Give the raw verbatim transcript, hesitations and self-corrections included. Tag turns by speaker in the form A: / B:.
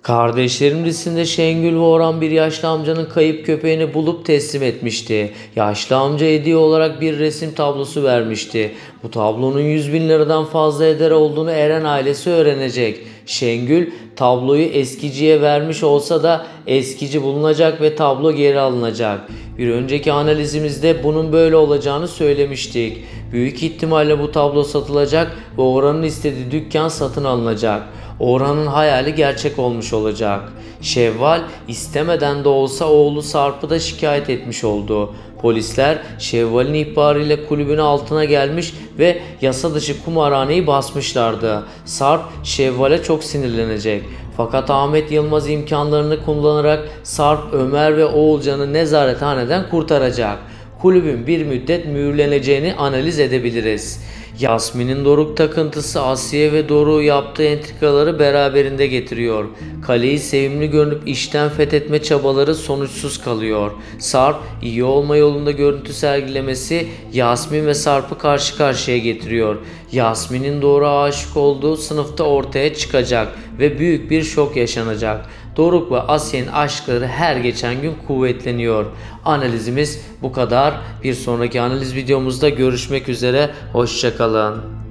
A: Kardeşlerim dizisinde Şengül ve Orhan bir yaşlı amcanın kayıp köpeğini bulup teslim etmişti. Yaşlı amca hediye olarak bir resim tablosu vermişti. Bu tablonun yüz bin liradan fazla eder olduğunu Eren ailesi öğrenecek. Şengül tabloyu eskiciye vermiş olsa da eskici bulunacak ve tablo geri alınacak. Bir önceki analizimizde bunun böyle olacağını söylemiştik. Büyük ihtimalle bu tablo satılacak ve Orhan'ın istediği dükkan satın alınacak. Orhan'ın hayali gerçek olmuş olacak. Şevval istemeden de olsa oğlu Sarp'ı da şikayet etmiş oldu. Polisler Şevval'in ihbarıyla kulübün altına gelmiş ve yasa dışı kumarhaneyi basmışlardı. Sarp Şevval'e çok sinirlenecek. Fakat Ahmet Yılmaz imkanlarını kullanarak Sarp, Ömer ve Oğulcan'ı nezarethaneden kurtaracak. Kulübün bir müddet mühürleneceğini analiz edebiliriz. Yasmin'in Doruk takıntısı Asiye ve Doruk'u yaptığı entrikaları beraberinde getiriyor. Kaleyi sevimli görünüp işten fethetme çabaları sonuçsuz kalıyor. Sarp iyi olma yolunda görüntü sergilemesi Yasmin ve Sarp'ı karşı karşıya getiriyor. Yasmin'in Doruk'a aşık olduğu sınıfta ortaya çıkacak ve büyük bir şok yaşanacak. Doruk ve Asiye'nin aşkları her geçen gün kuvvetleniyor. Analizimiz bu kadar. Bir sonraki analiz videomuzda görüşmek üzere. Hoşça kalın.